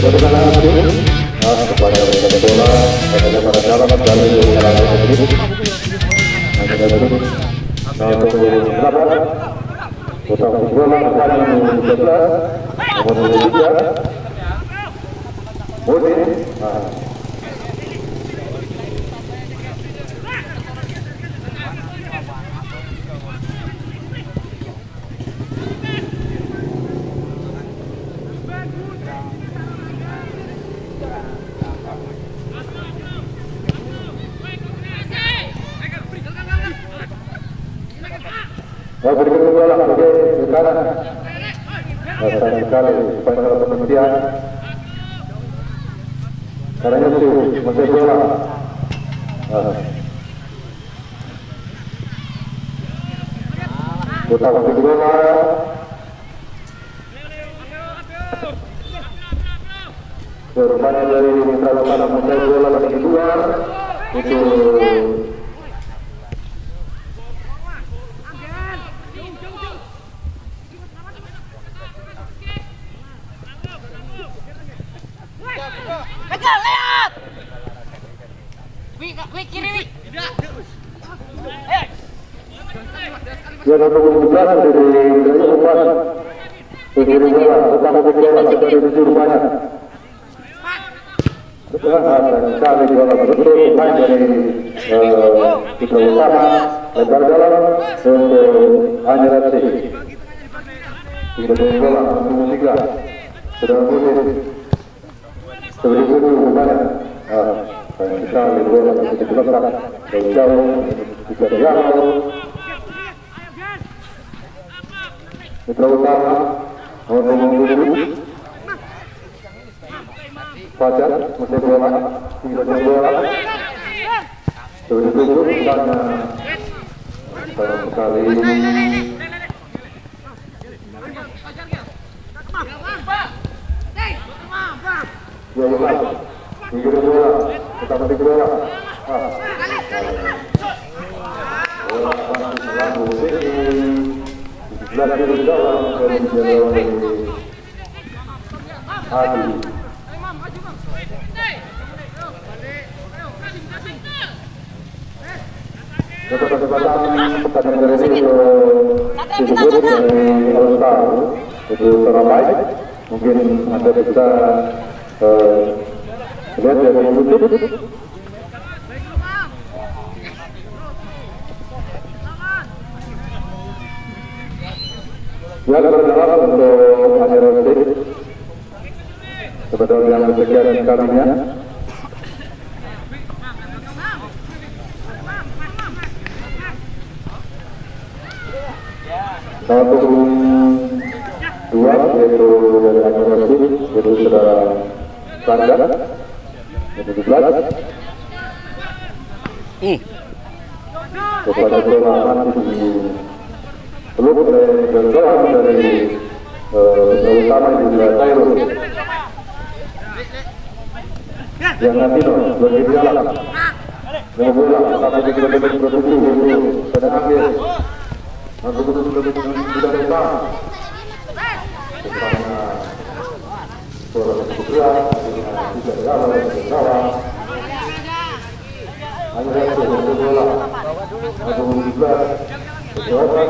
kepada mereka bola, kepada para dalam dari jalan ini. Ada dulu. Untuk berapa? Kita bola pada nomor 13, nomor 23. Boleh. Berikut bola sebagai sekarang sayang sekali pada penghentian caranya itu masih bola kita masih bola bermain dari Mitra Lokal masih bola lagi kedua itu ya nomor 17 dari wilayah Umpan sendiri bola utama bola dari Surabaya sekali bola betul main dari Mitra Utama lebar dalam untuk Anjarasi tidak bola nomor 3 sudah boleh sebelum Surabaya sekali bola begitu lebar jauh juga jauh Mitra Utama nomor 7 Fajar masih bola tinggalnya bola terus karena sekali tinggal bola tetap di bola belakang di dalam dari Adi kesempatan pertandingan dari itu disebut dari All-Star itu Surabaya mungkin Anda bisa lihat dari YouTube. Ya, berharap untuk Anjarasi sebetulnya yang kesekian kalinya satu dua yaitu dari Anjarasi yaitu saudara Sangga 17 kepada Sulaman di peluk dan doang dari Utama juga Tairo yang nanti bagi jalan yang bola tapi kita betul pada akhir untuk sudah datang karena bola kedua tidak jalan hanya satu bola atau juga jawaban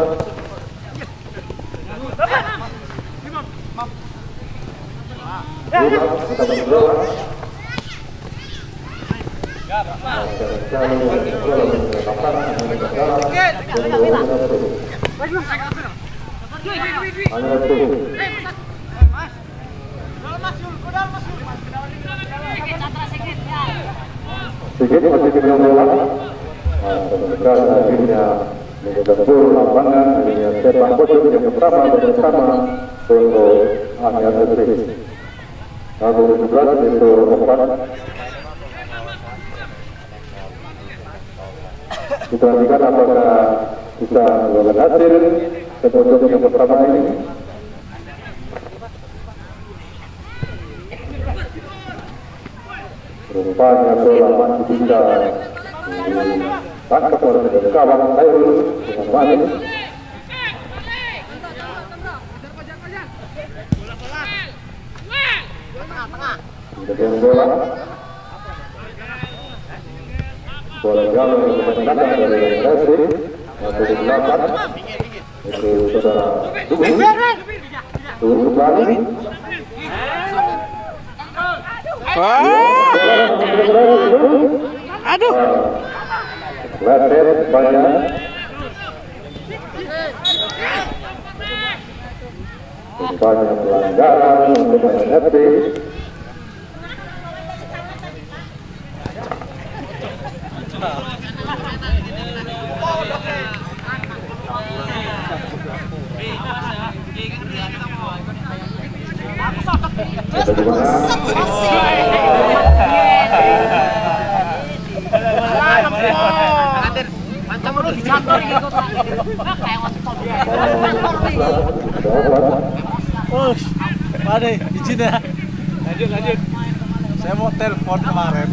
sedikit masih kita bola akhirnya menggempur lapangan akhirnya sepak pojok yang pertama bersama untuk Anjarasi nomor 17 itu Opan kita lihat apakah bisa berhasil sepojok yang pertama ini. Rupanya bola masih bisa tangkap oleh kawan Tairo dengan baik. Tengah. Dengan bola jauh memenangkan dari Resi masuk di belakang itu saudara turun kembali. Aduh. Wasit banyak. Banyak pelanggaran untuk NFC. Pak izin ya. Lanjut. Saya mau telepon kemarin.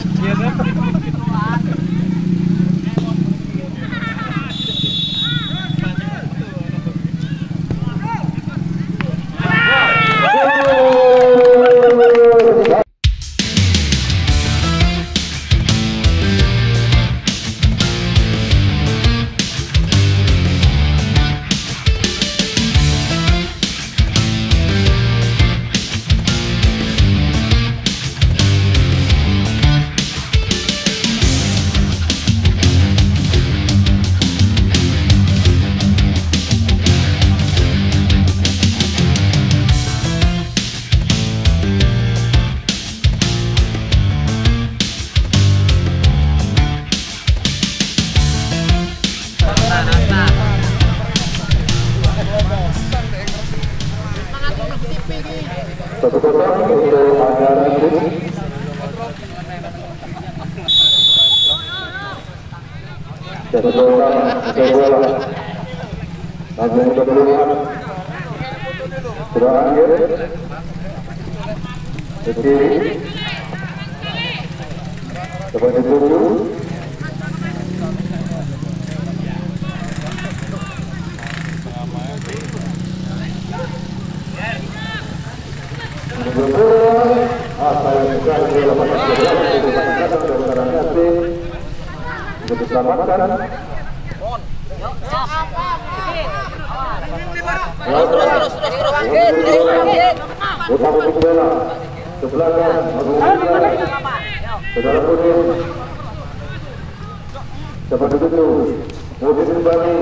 Satu kosong untuk Angga Rajin. Satu bola, langsung kebetulan sudah akhir. Ke kiri, seperti dulu. Diselamatkan. Utama bola ke belakang. Saudara Pudin. Seperti itu. Mobil kembali.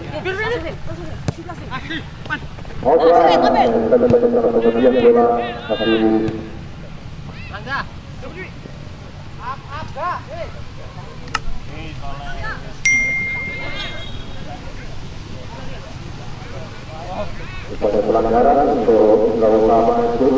Kemudian bola masih pada pelanggaran untuk lawan lama itu.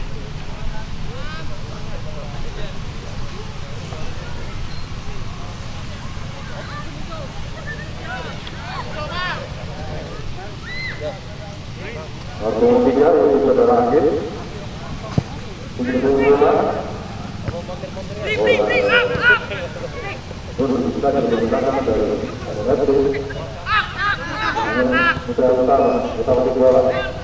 Langsung tiga untuk saudara akhir. Untuk bola. Kita akan menggunakan dari Putra utama di bola.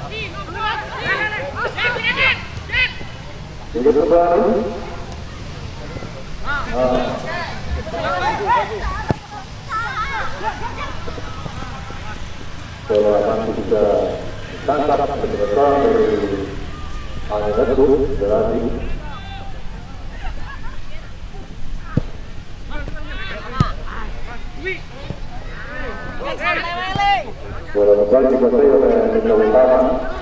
Ini kembali. Bola masih bisa tangkap betul dari Angga Berarti. Bola kembali dikuasai oleh Putra utama.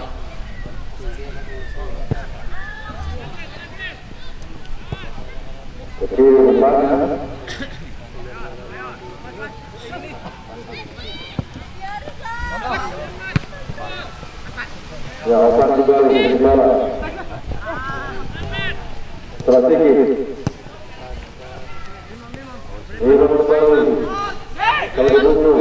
Kecil umpannya. Ya, umpan kembali di bola. Strategi. Ini kembali. Kalau dulu.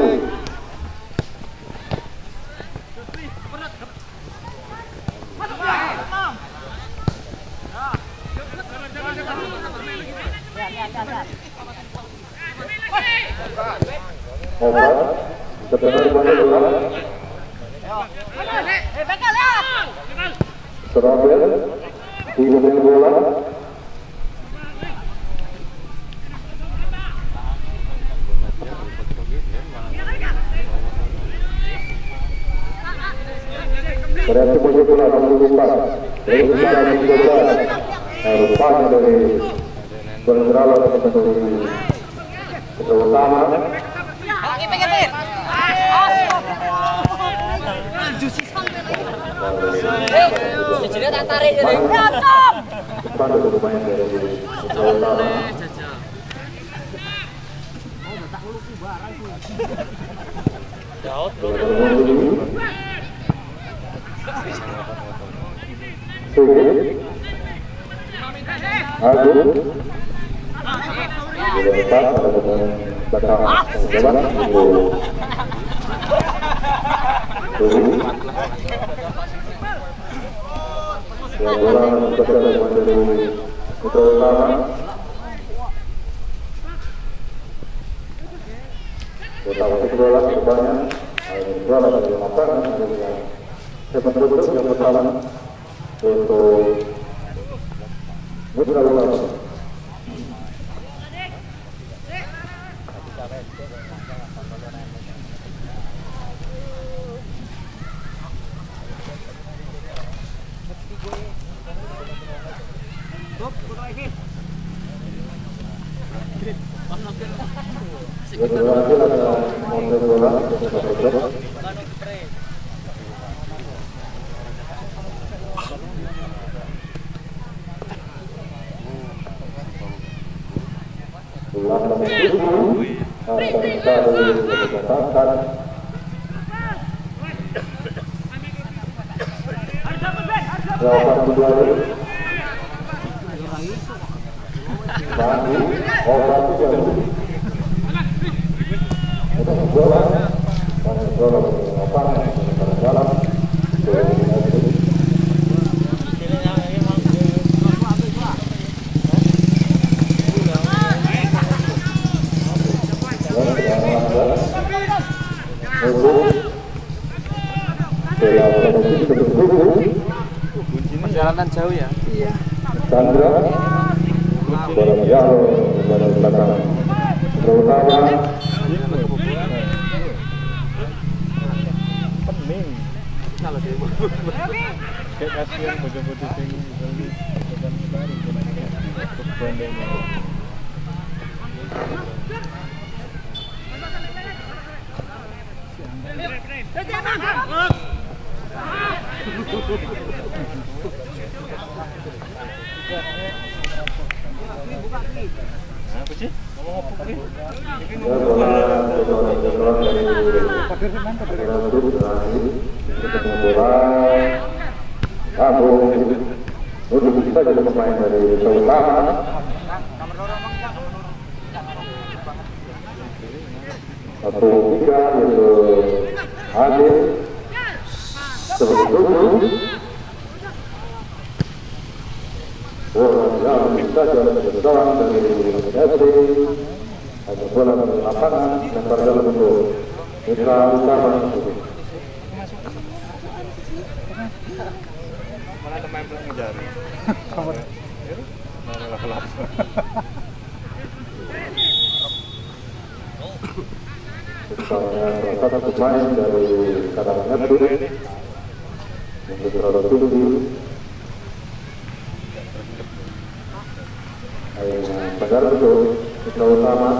Serabel, tidak bola, Berarti punya bola nomor 4. Dari jalan 13. Rupanya dari Bergerala dari utama. Jadi tak tarik jadi. Pada bermain dari utama. Jauh. Aduh. Depan belakang jalan orang berjalan dari utama. Utama bola depannya, bola dari lapangan yang pertama untuk Mitra Utama. Perjalanan jauh ya? Iya. Sandra, bola jauh, bola belakang terutama. Pening. Kalau dia kayak kasihan bocah-bocah sing bukan baru bandeng. Apa sih? Ngomong apa sih? Untuk kita jadi pemain dari utama. Satu tiga yaitu Adil sebelum bola bisa jalan berdoa dari FC ada bola dari lapangan lempar dalam untuk Mitra Utama. Malah main belum ngejar. Malah kelap. Satu pemain dari Kadang Neptun untuk terlalu tinggi. Padahal untuk Mitra Utama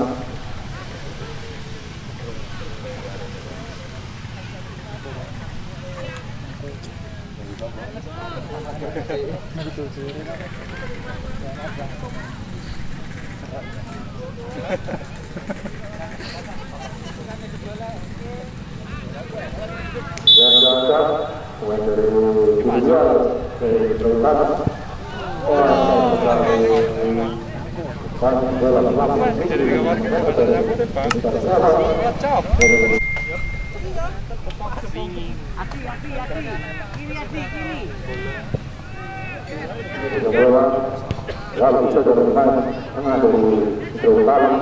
yang datang pemain dari Indonesia dari Mitra Utama. Lalu bisa terdepan tengah dari Utama.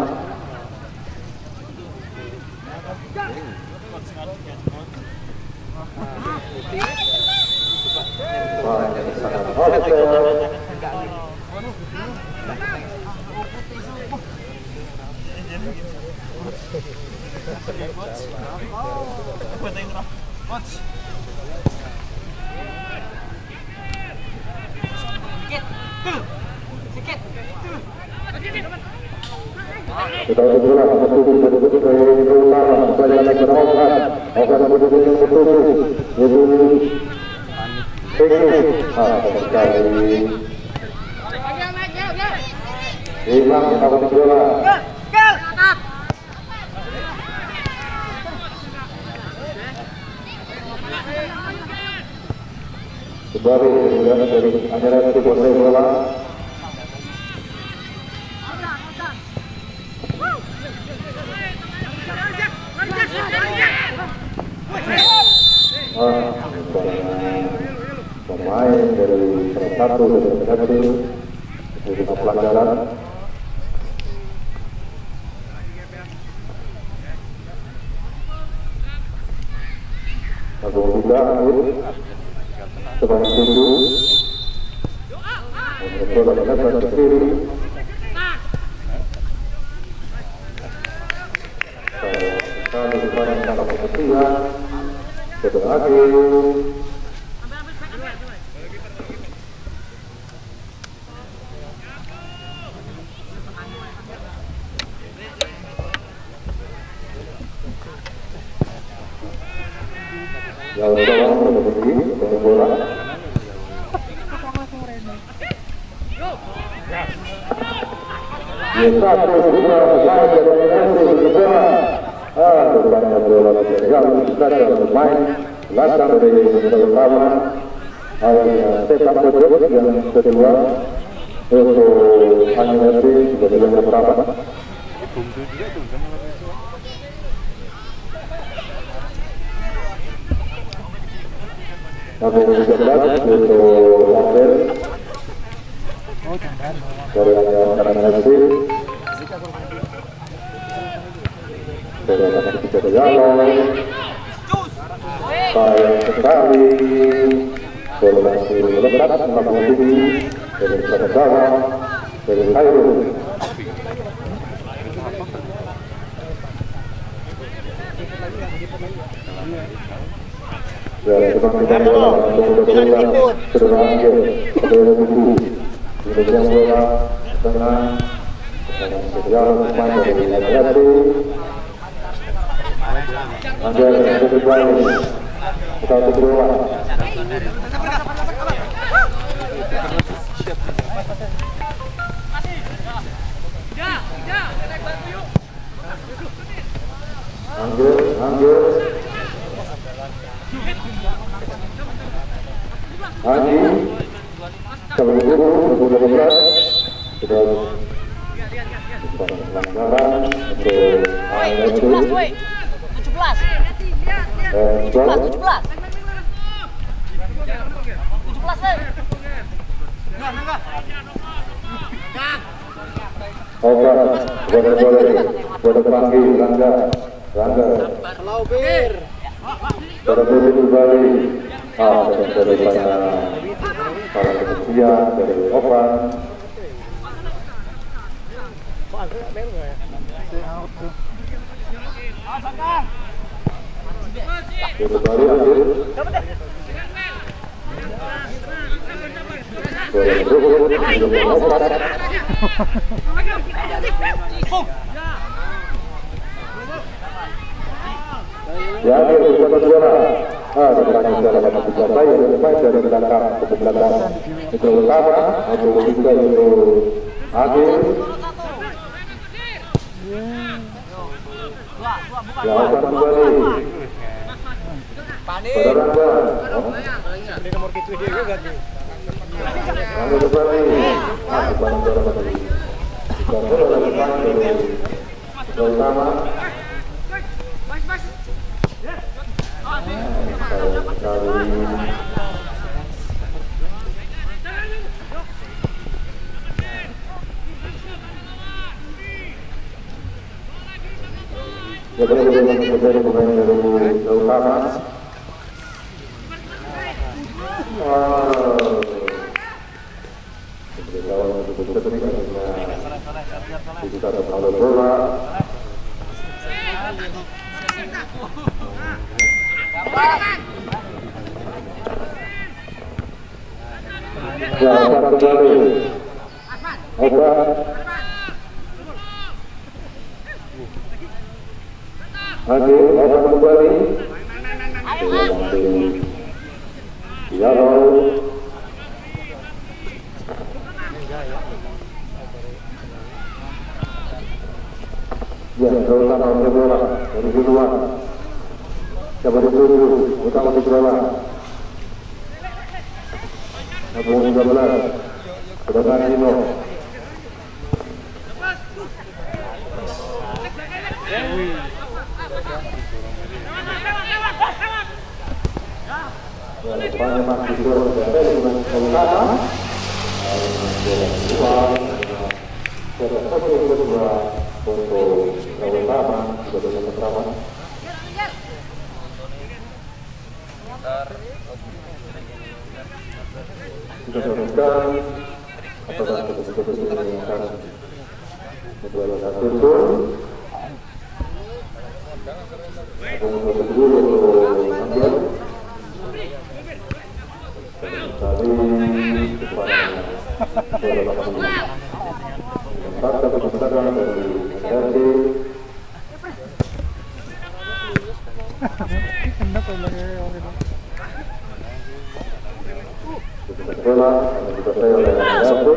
Kita bola betul betul ke utara, saya naik berhubungan, akan betul betul itu sekali. Imam akan bola. Kembali dari Anjaran itu bola. Pemain dari salah satu dari untuk pelanggaran lalu juga sebanyak itu untuk melakukan kiri kalau kita dalam kepentingan sebagai yang tolong berdiri dengan bola. Biasa terus bola saja dari bola. Depannya bola yang kita bermain belakang dari pertama. Awalnya sepak bola yang kedua untuk Anjali sebagai yang berapa? Aku bergerak untuk Amber dari angkatan nanti dari angkatan kita berjalan sayang sekali bola masih lebat melakukan tinggi dari perdagangan dari Khairul dari teman-teman bola untuk bola terakhir dari buku dari bola tengah dan berjalan pemain dari Anjali kembali satu bola Anggur Haji kalau begitu berat sudah pelanggaran untuk AIS 17 boleh panggil Rangga terlebih kembali daripada para kemudian dari Opan kembali hadir jadi dapat bola depannya dalam bisa saya depan dari belakang ke belakang itu utama untuk juga untuk akhir ya akan kembali Ini nomor gitu dia juga tuh. Lalu kembali utama dari pemain dari utama kita terlalu bola ya kembali Oke, open kembali. Ya, ya, terutama untuk bola dari duluan. Coba dituju, utama di bola. Nomor 13, Kedatangan Dino. Ya, depannya masih turun sampai dengan Kelana. Untuk utama sudah dengan pertama. Kita teruskan apakah betul-betul menginginkan kedua satu pun untuk dulu ambil tadi kepada empat keputusan dari RT bola dikuasai oleh Yasin.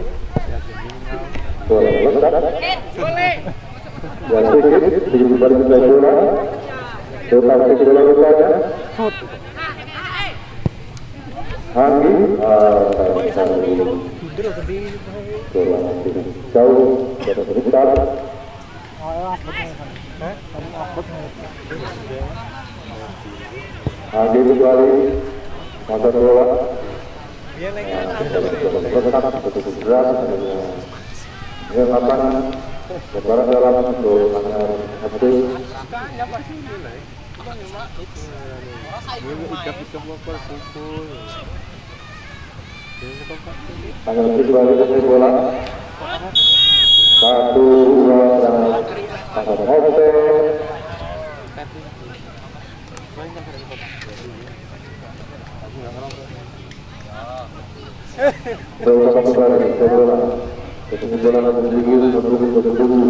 Bola letak dan sedikit di balik bola tetap di bola rupanya Handi bola jauh dari sekitar Handi kembali masa bola lebaran dalam untuk hati tanggal kembali dari bola 1-2 dan tanggal hotel bola kembali ke bola bola berdiri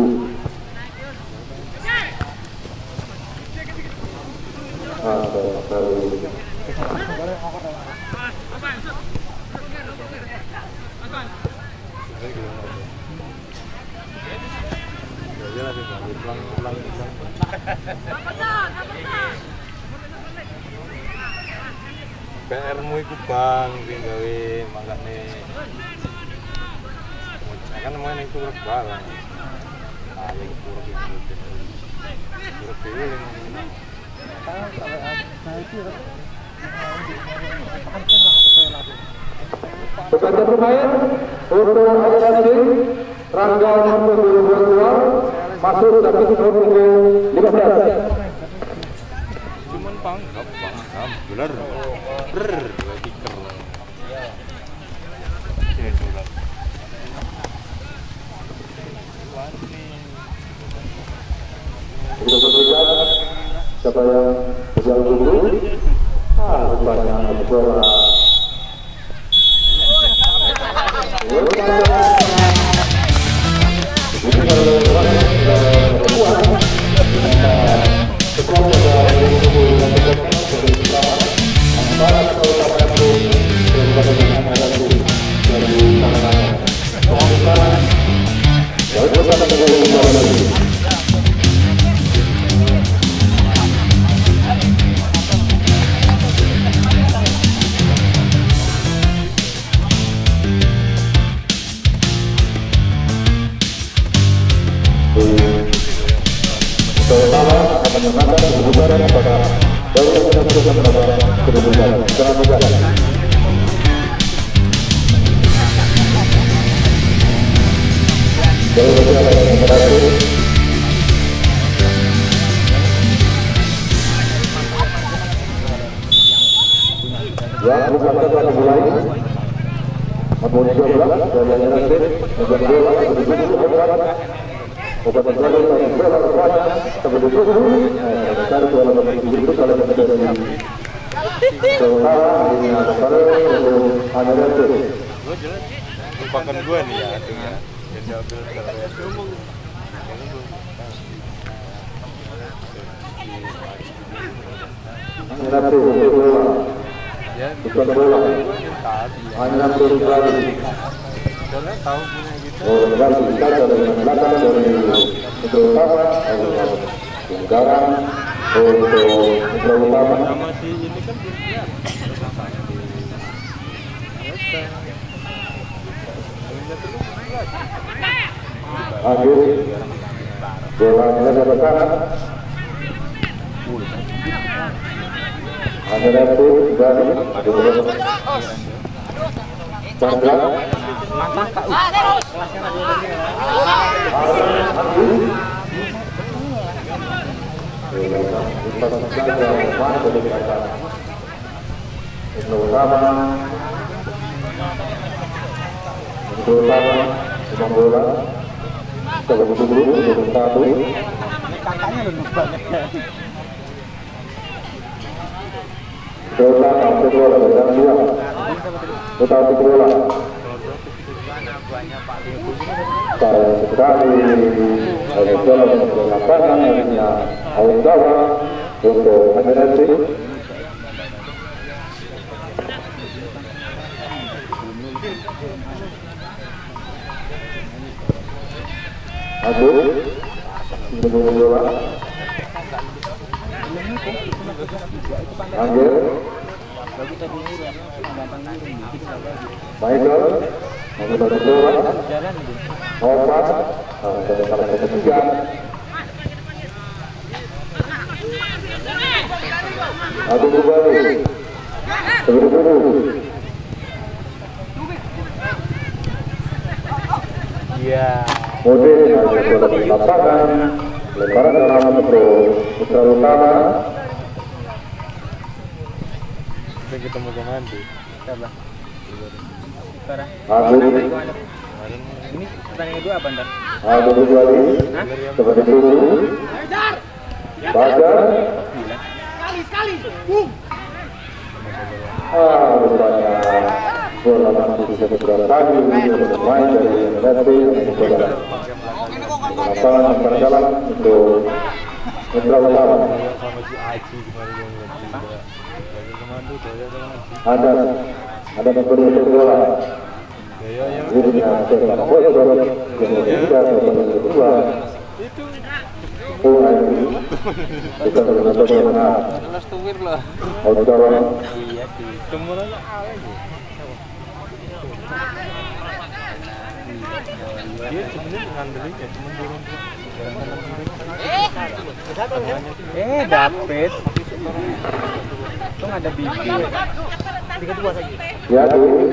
PR-mu iku Bang, gawe mangkane. Kan mau ning turut barang. Ah, yang turut itu. Turut dhewe ning. Peserta bermain untuk Al-Qasim Rangga nomor 22 masuk tapi nomor 15. Cuman pangkap bener. Dua kicker. Kita berikan siapa yang berjalan dulu. Rupanya bola. Ya, bukan kata dimulai. Nomor 12 dari Yasin, nomor 2 Obat bola rupanya sebelum itu cari bola begitu kalau ada dari Sohara ini ada hanya itu. Lupakan gua nih ya artinya. Aminatu bola. Ya, Bukan bola. Aminatu kembali. soalnya tahu punya gitu. Oh, kembali kita dari belakang dari utama Tunggaran untuk utama. Sama si ini kan belum siap. Akhir bola dari belakang. Aminatu kembali. Chandra. Sekali ada jalan untuk lapangan akhirnya Aundawa untuk Aminati. Aku sebelum bola Angger Michael menggunakan bola Opat dari salah satu ketiga Aku kembali terburu-buru. Iya. Mode ada bola di lapangan lemparan dalam pro putra utama. Kita ketemu komando. Siapa? Sekarang. Aku Ini pertandingan kedua apa ntar? Aku kembali seperti dulu. Baca. Sekali. Bung. Rupanya bola masih bisa bergerak lagi bermain dari Messi untuk bola lapangan antara jalan untuk putra utama. Sama si Aji kemarin yang juga. Lagi komando saya Ada memberi bola. Gaya yang Dirinya setelah bocor kemudian kedua kita benar-benar kelas tuwir lah. Aundawa Iya sih. Semuanya awal aja. Dia sebenarnya ngandelin ya cuma dorong David. Itu ada bibi. 3-2 saja. ya tuh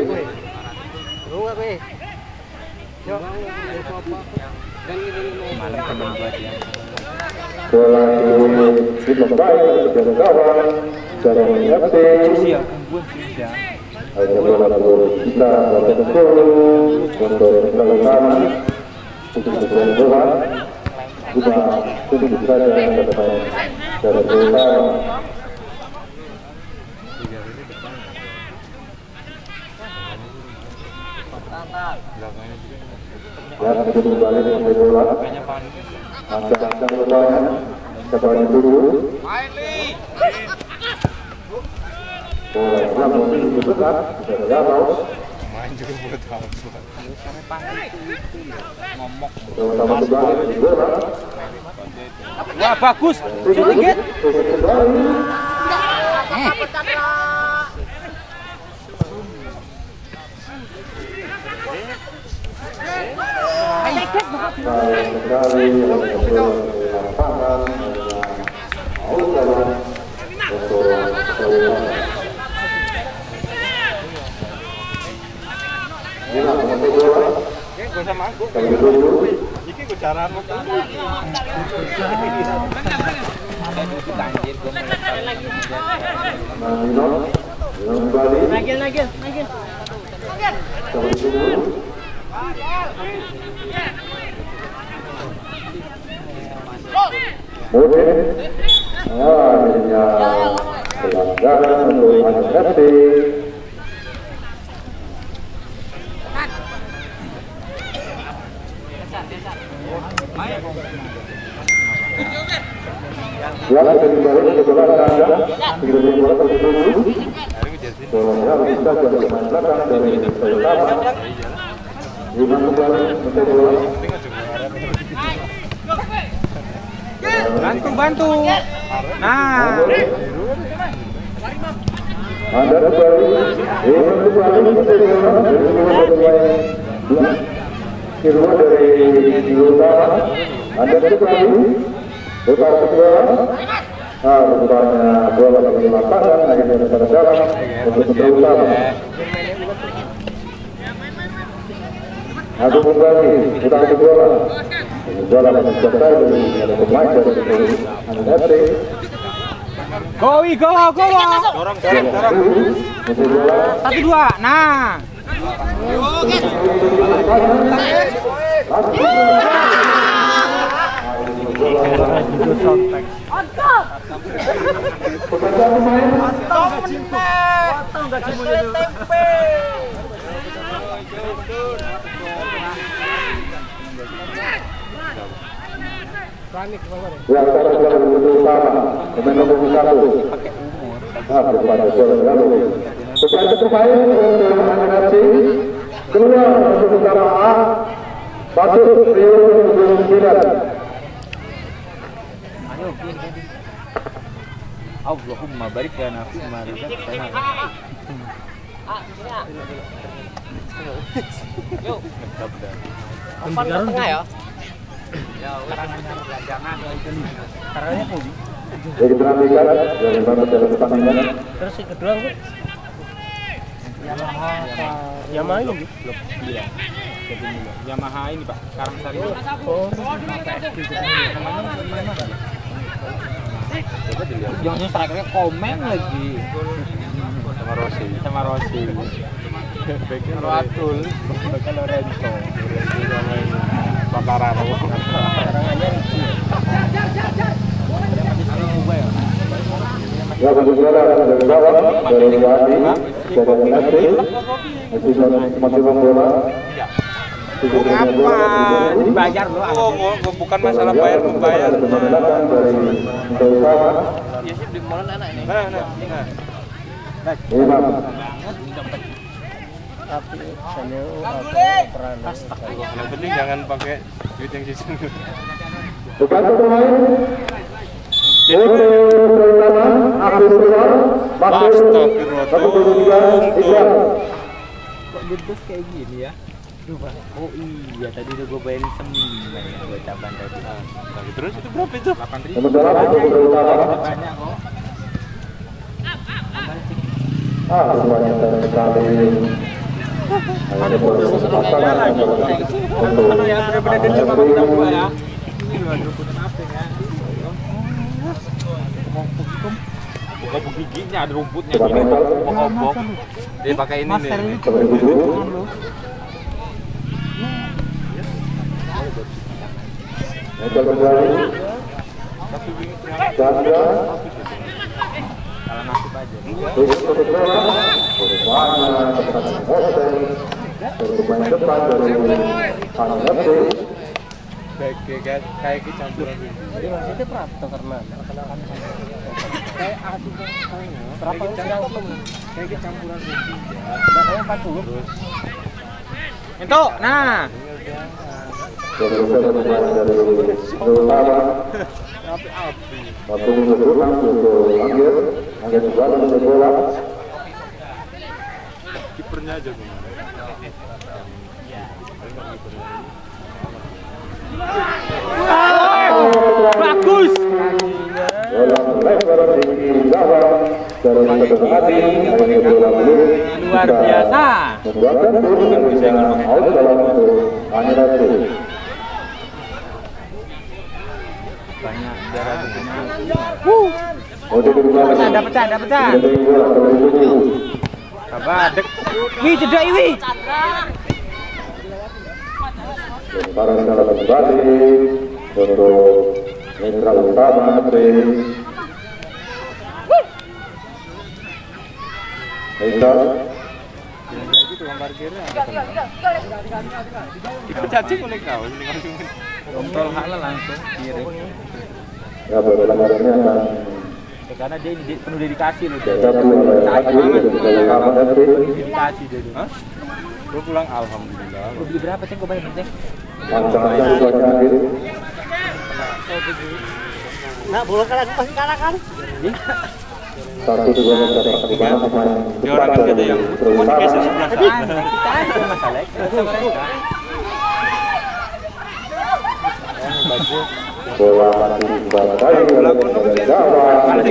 Malam teman gua dia. bola di membaik dari kawan dari FC Siap, gua siap. ada bola kita bola untuk putra utama untuk bola juga tentu saja ada pemain dari bola ya kedua balik sampai bola ancang-ancang bolanya kembali dulu bola namun itu dekat bisa jatuh main juga buat apa? terutama kembali bola Wah, bagus. Sedikit. sekali lapangan Aundawa untuk Gila, mengambil bola. Gue sama aku. Kami dulu. Iki gue cara apa? Nino kembali. Nagil. Kami dulu. Mode. Akhirnya pelanggaran untuk Aminati. Ya, kembali ke bola saja. Tidak bola tertuju. Hari ngejar sini. Bola bisa dari pemain belakang dari utama. Lima kembali menjadi bola. Bantu. Nah. Anda kembali. Kembali menjadi bola dari pemain kedua dari utama. Anda kembali. Utara kedua. Rupanya bola bagi lapangan akhirnya pada dalam untuk utama. Aku kembali utara kedua. Bola masih selesai dari pemain dari NFC. Go. Dorong. 1-2. Nah. Ya, utara utama. Pemain nomor 1. Kepada lalu. Kepada pemain untuk NFC keluar untuk utama A. Masuk Rio 29. Allahumma barik lana fi ma razaqtana. Yuk. Umpan ke tengah ya. Ya, jangan. Caranya Kobi. Jadi perhatikan dari bantu dalam pertandingan. Terus yang kedua Bu. Yamaha ini belum bilang. Yamaha ini Pak, Karangsari. Oh, jangan strikernya komen lagi sama Rossi backnya Ratul backnya Lorenzo Bakararo. Ya, berbicara dari bawah dari Wadi dari NFC masih bola. Apa? Dibayar loh. Oh, bukan masalah bayar membayar. Ya sih di mall anak ini. Nah. Tapi saya peran. Yang penting jangan pakai duit yang sisa. Bukan pemain. Pertama, aku keluar. Kok bebas kayak gini ya? Oh iya, tadi udah gue bayarin semen ya, gue caban tadi. Nah, terus itu berapa itu? 8.000. Banyak kok. Semuanya sekali. Ada bola pasangan untuk Ya, benar-benar dendam sama kita berdua ya. Ini loh, rebutan apa ya? Kok giginya ada rumputnya gini. Obok-obok. Dia pakai ini nih. Meja kembali. Janda. Kalau nasib aja. Pemain depan dari NFC. Kayak campuran. Jadi maksudnya Prapto karena kayak aduh berapa yang kayak campuran rugi. Makanya 40. Terus. Itu, nah. Dari utama. Waktu pulang untuk Anggir juga untuk bola. Kipernya aja kemarin. Bagus. Luar biasa. Banyak darah pecah. Abadek. Wih, cedek wih. Para salah kembali untuk mitra utama Mitra. Itu parkirnya ada. Itu cacing oleh kau ini langsung. Kontrol halal langsung kirim. Ya, pelanggarannya akan Karena dia penuh dedikasi loh. jatuh oleh hakim dan juga FD. Dedikasi dia tuh. Hah? Gue pulang alhamdulillah. Lu beli berapa ceng? Gue bayar ceng. Ancang-ancang buatnya akhir. Nah, bola kan aku pasti kalah kan? Satu dua mencetak di mana pemain Dia orang kan yang terutama geser sebelah sana. Kita aja masalah sama mereka. bola masih dibagai oleh Jawa.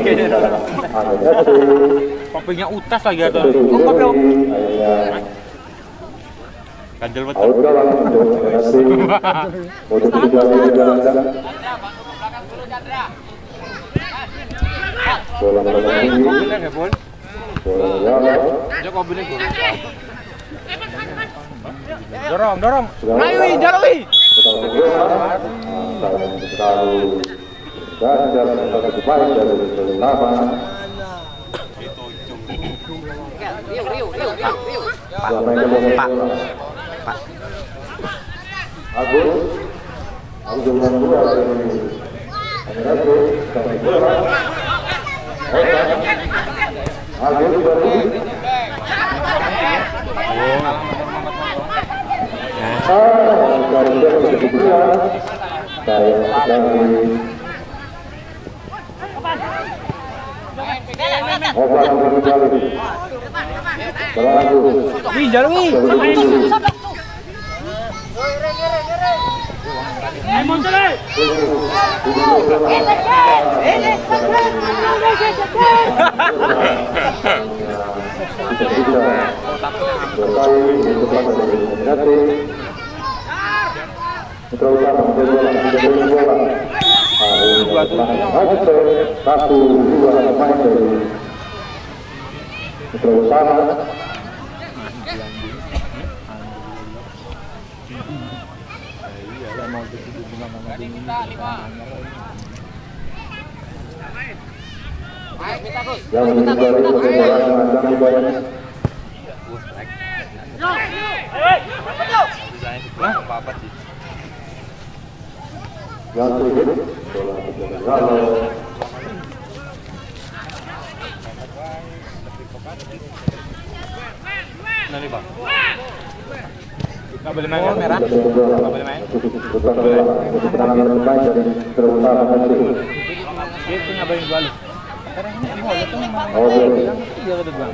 Kopinya utas lagi atau? Ganjel betul. Bola Ya, Bol. Jok mobilnya gua. Dorong. Ayo, dorong, wi. Nanti bang. Nggak boleh main merah. Nggak boleh main. Itu ngabarin gua lu. Karena ini mau itu dia udah bilang.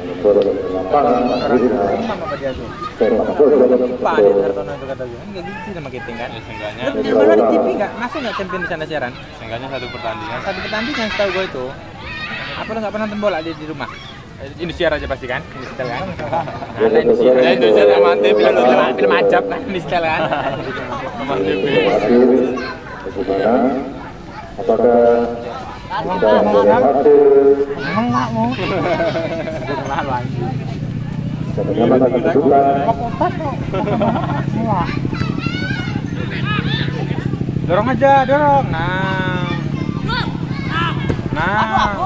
Mama apa dia tuh? Pak di Hartono itu kata gue. Enggak gitu sama Kiting kan. Seenggaknya. Di mana di TV enggak? Masuk enggak champion di sana siaran? Seenggaknya satu pertandingan. Satu pertandingan setahu gue itu. Apa lu enggak pernah nonton bola di rumah? Indosiar aja pasti kan? Indosiar kan? Ada Indosiar. Ya Indosiar sama TV film ajab kan Indosiar kan? sama TV. Apakah Enggak mau. Kenal lagi. Dorong aja, dorong. Nah.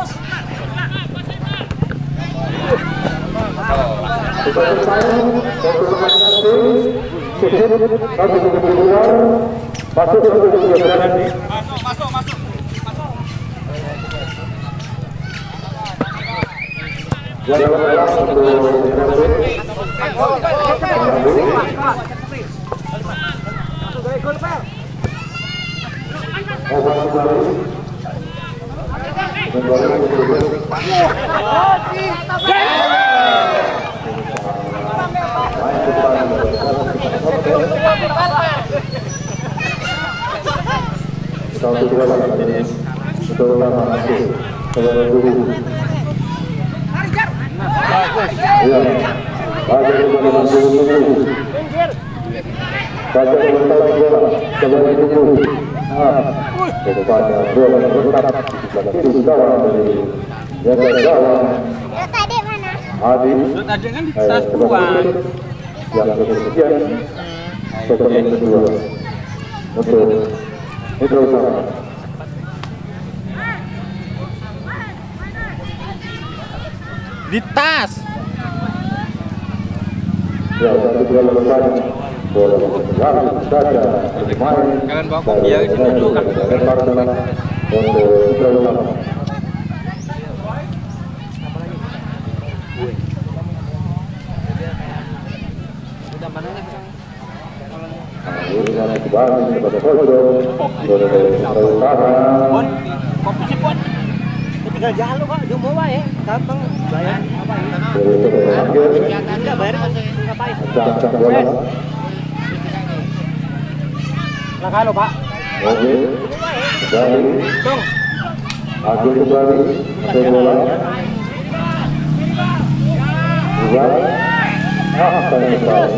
Tadi kan di tas buang. Yang kesekian setelah kedua untuk Metro Utara. Di tas. Ya, satu dua lepas. bola berjalan saja bermain. Kalian bawa kopi ya, sini dulu kan. Lempar bola untuk Sulawesi. Akhirnya kembali kepada Poso. Kopi sih pun. Tinggal jalan lu kok, jumbo wae. Gampang bayar apa ini? Enggak bayar ngapain? Lah kalau Pak. Oke. Kembali. Agil kembali. Ada bola. Kembali. Sayang.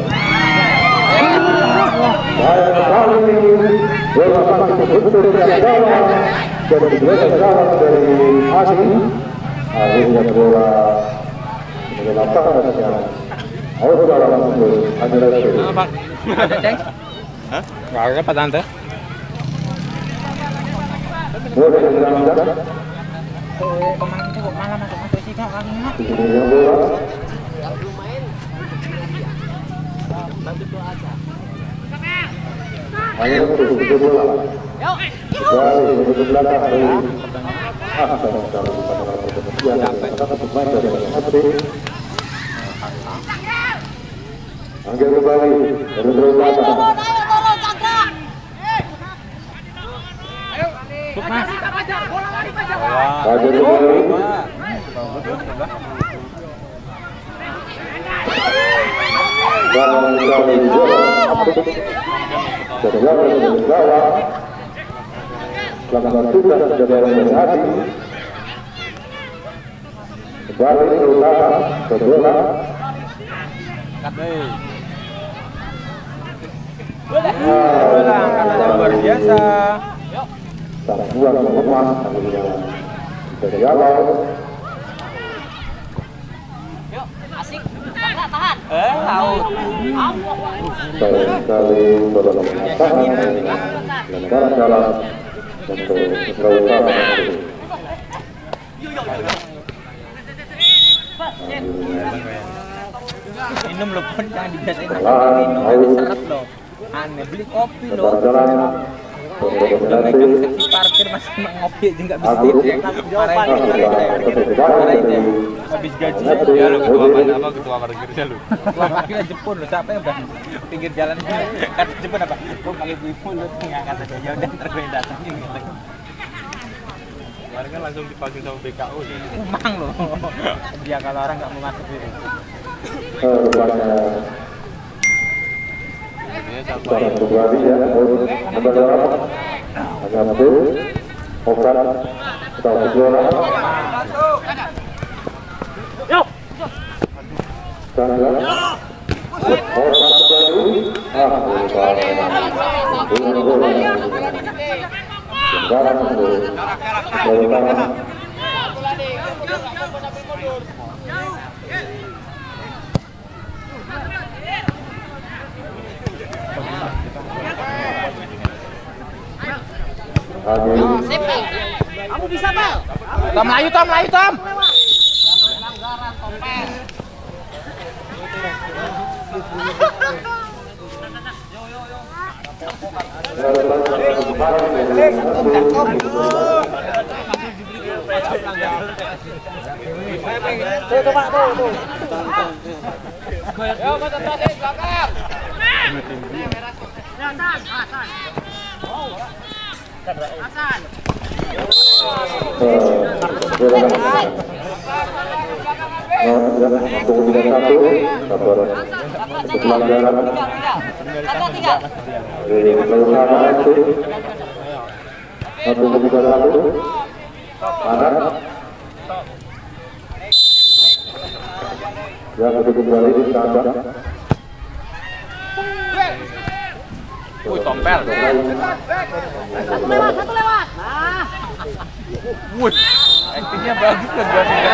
Baik sekali, bola masih betul dari bawah dan diberikan jalan dari Adi. Akhirnya bola dilepaskan sekarang. Awas dalam untuk Andreas. Apa? Ada ceng? Hah? Nggak ada apa tante? Bola diserangkan. Pemain itu kok malah masuk sih kak kakinya. Ini bola. Hanya untuk bola. Kembali ke belakang dari Hasan dalam pertandingan pemain dari Hati. Angger kembali dari belakang. Mas. Angger kembali. Dan kembali bola. Setelah dari bawah. Selama sudah dari Hati. Kembali ke belakang ke bola. Bola angkatannya luar biasa. Salah buang lemah akhirnya dari awal. Asik. Tahan. Laut. Sayang sekali bola mengatakan lemparan dalam untuk Sulawesi. Minum loh pun jangan dibiasain minum ada seret loh. Aneh beli kopi loh. Udah megang kaki parkir masih ngopi aja nggak bisa diri. Marahin dia. Habis gaji ya lu ketua parkirnya lu. Ketua parkirnya Jepun lu, siapa yang berani pinggir jalan ini? Kata Jepun apa? Gua pakai ibu lu nggak kata dia ya udah ntar gue datang gitu. Kemarin kan langsung dipanggil sama BKU ya. Emang loh. Dia kalau orang nggak mau masuk itu. Secara kembali ya, ada berapa? Ada satu, obat, satu bola. Sana, obat kembali. Bola. Sekarang bola. Kamu bisa, Bal? Tom Melayu, Tom. Tuh, Pak, tuh. Yo, mau tentasin belakang. Hasan. Tompel. Satu lewat. Nah. Wih, aktingnya bagus kan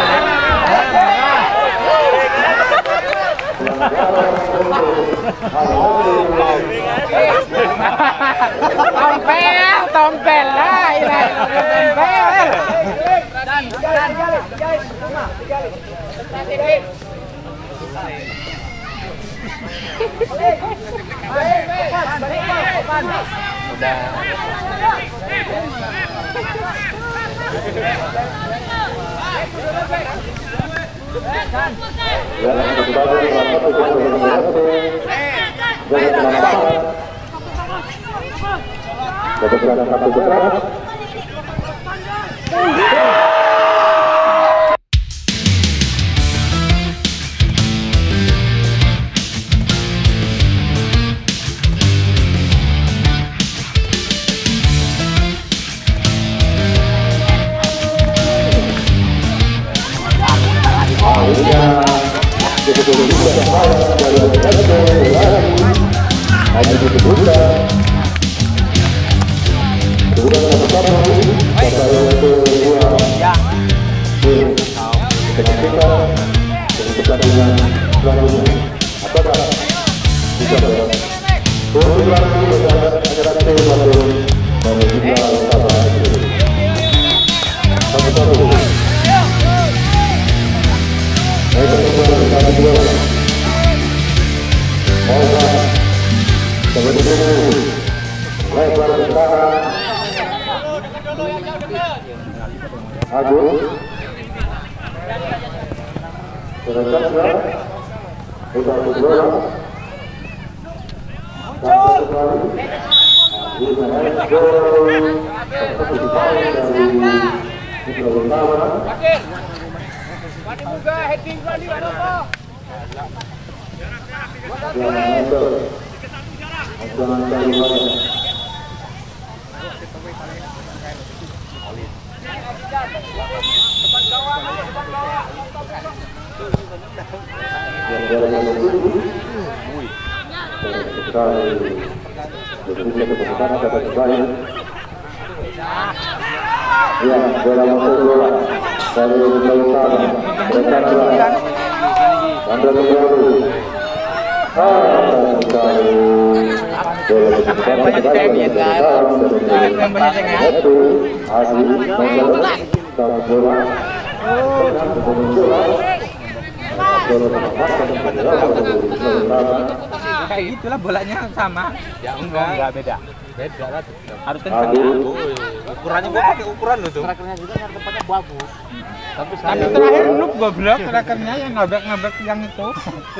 Tompel lah, tompel. Dan. Udah. Kayak gitulah bolanya sama. Ya enggak beda. Beda lah. Harus kencang. Ukurannya gua pakai ukuran lo tuh. Trakernya juga yang tempatnya bagus. Tapi terakhir noob goblok trakernya yang ngabek-ngabek yang itu.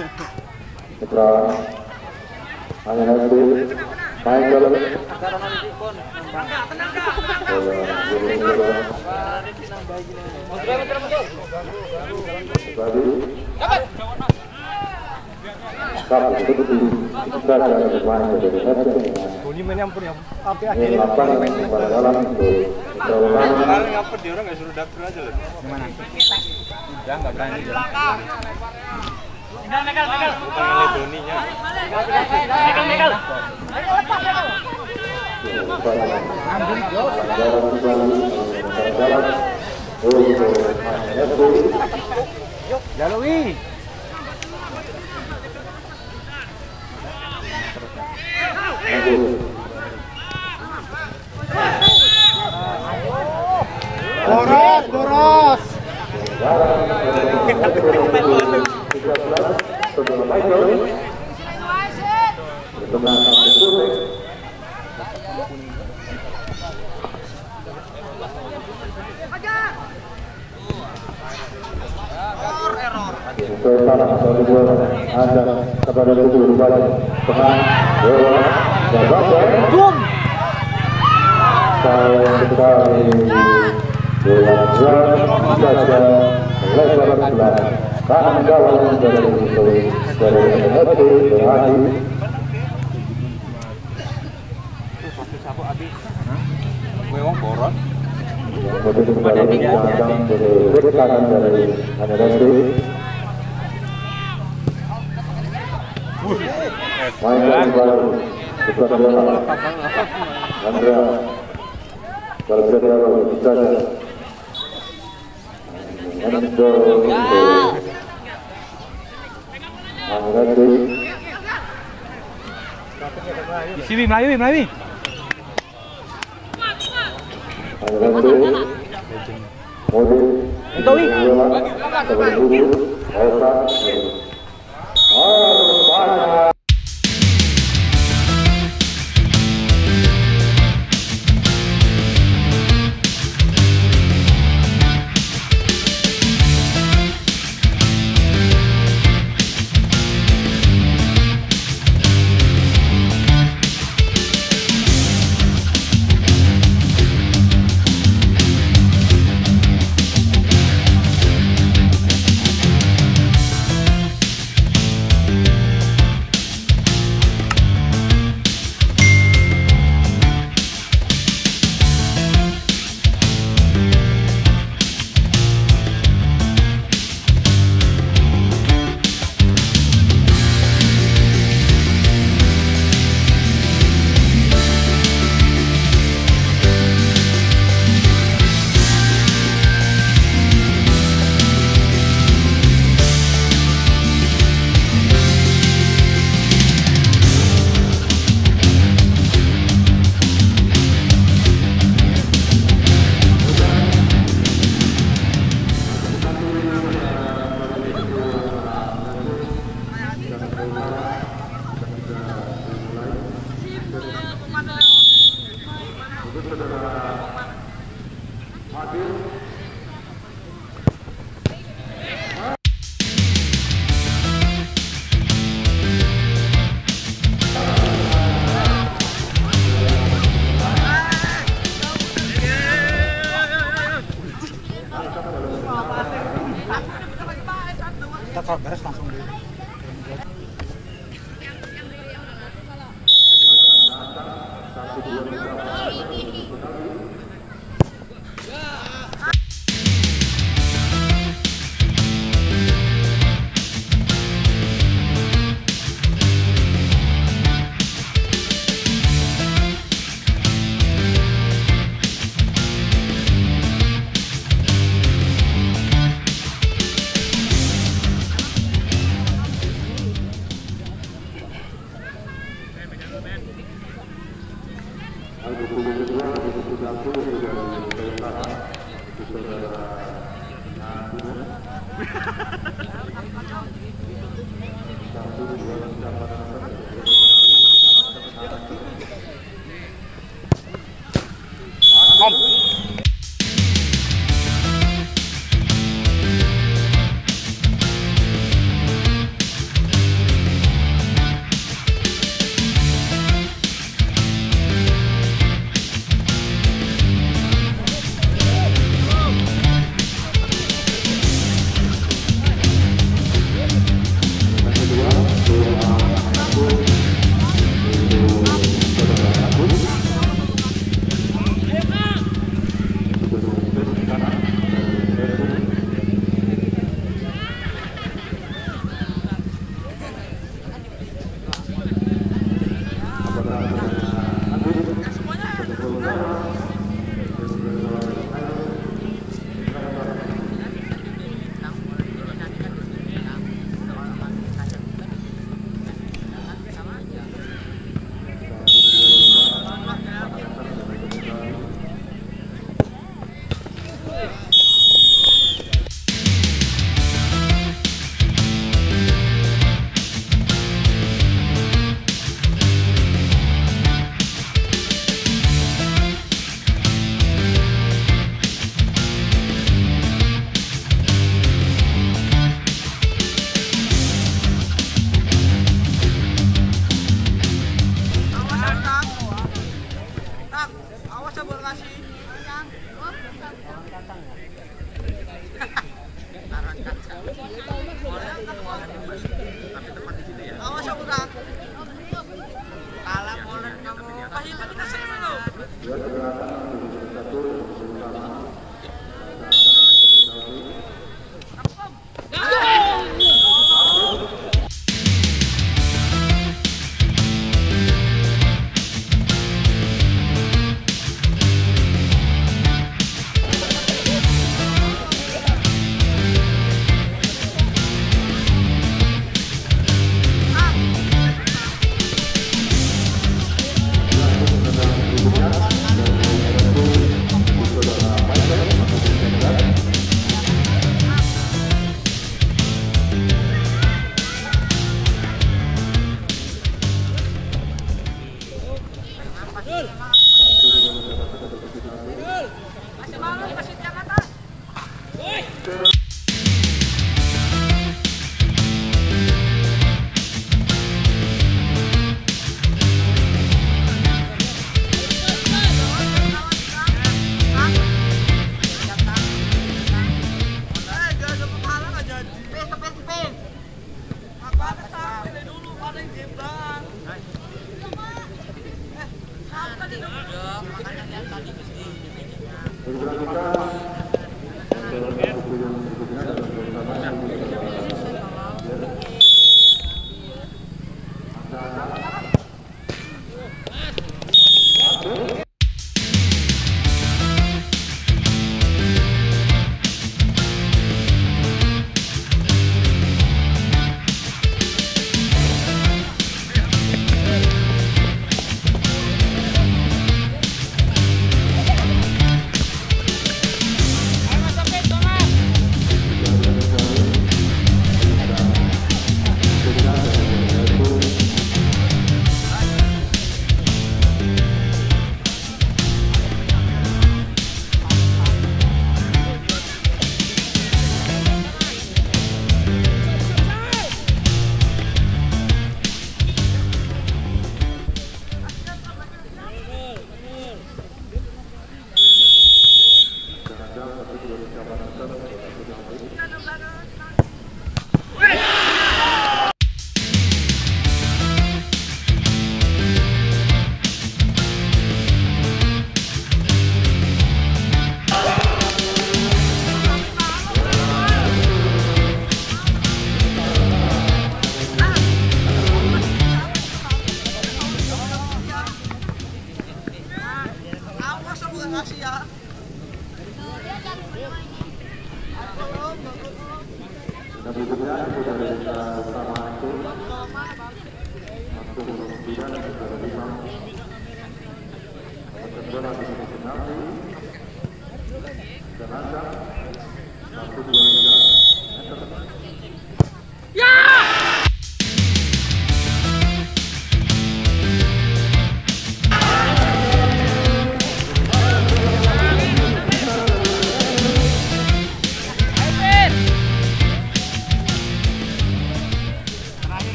Bunyi main ampun ya. Tapi akhirnya ngapet dia orang nggak suruh dapur aja loh. Gimana? Udah nggak berani. Megal. Bukan Doninya. Megal. Jalui. Boros. Isi Melayu.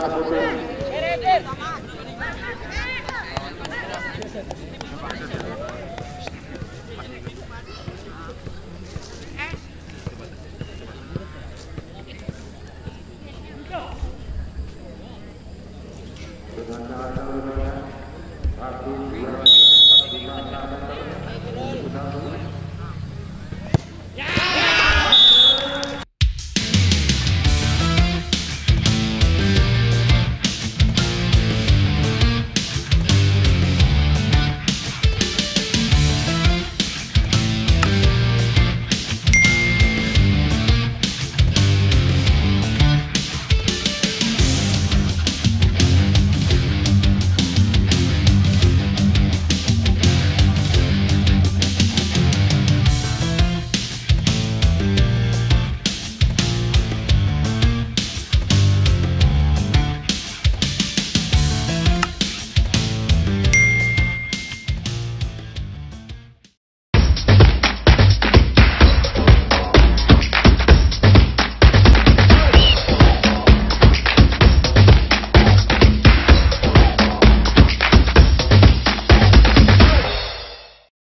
Putih